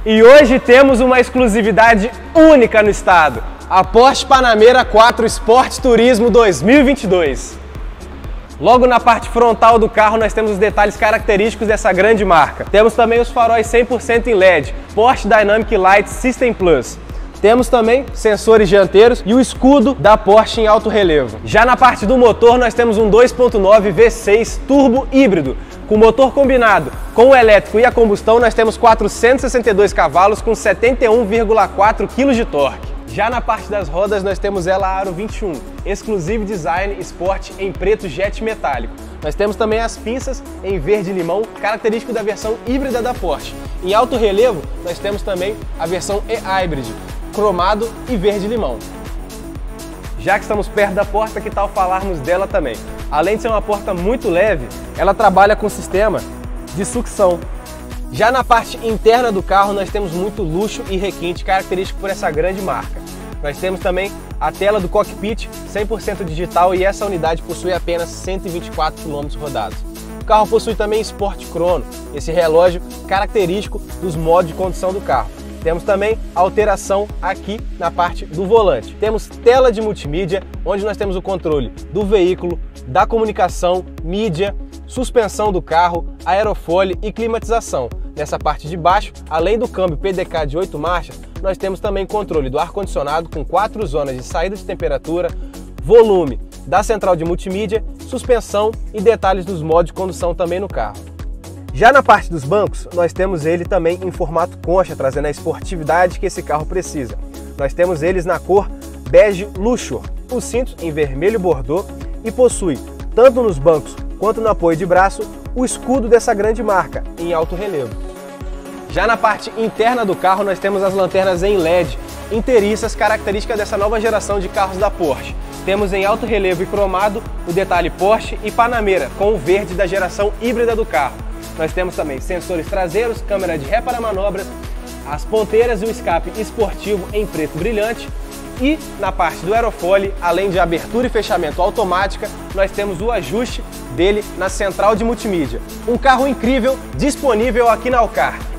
E hoje temos uma exclusividade única no estado, a Porsche Panamera 4 Sport Turismo 2022. Logo na parte frontal do carro nós temos os detalhes característicos dessa grande marca. Temos também os faróis 100% em LED, Porsche Dynamic Light System Plus. Temos também sensores dianteiros e o escudo da Porsche em alto relevo. Já na parte do motor nós temos um 2.9 V6 turbo híbrido. Com o motor combinado com o elétrico e a combustão nós temos 462 cavalos com 71,4 kg de torque. Já na parte das rodas nós temos ela Aro 21, Exclusive Design Sport em preto jet metálico. Nós temos também as pinças em verde-limão, característico da versão híbrida da Porsche. Em alto relevo nós temos também a versão e-hybrid, cromado e verde-limão. Já que estamos perto da porta, que tal falarmos dela também? Além de ser uma porta muito leve, ela trabalha com sistema de sucção. Já na parte interna do carro nós temos muito luxo e requinte, característico por essa grande marca. Nós temos também a tela do cockpit 100% digital e essa unidade possui apenas 124 km rodados. O carro possui também Sport Chrono, esse relógio característico dos modos de condução do carro. Temos também a alteração aqui na parte do volante. Temos tela de multimídia, onde nós temos o controle do veículo, da comunicação, mídia, suspensão do carro, aerofólio e climatização. Nessa parte de baixo, além do câmbio PDK de 8 marchas, nós temos também controle do ar-condicionado com 4 zonas de saída de temperatura, volume da central de multimídia, suspensão e detalhes dos modos de condução também no carro. Já na parte dos bancos, nós temos ele também em formato concha, trazendo a esportividade que esse carro precisa. Nós temos eles na cor bege luxo, os cintos em vermelho bordô e possui, tanto nos bancos quanto no apoio de braço, o escudo dessa grande marca em alto relevo. Já na parte interna do carro nós temos as lanternas em LED inteiriças, característica dessa nova geração de carros da Porsche. Temos em alto relevo e cromado o detalhe Porsche e Panamera com o verde da geração híbrida do carro. Nós temos também sensores traseiros, câmera de ré para manobras, as ponteiras e o escape esportivo em preto brilhante. E na parte do aerofólio, além de abertura e fechamento automática, nós temos o ajuste dele na central de multimídia. Um carro incrível disponível aqui na Alcar.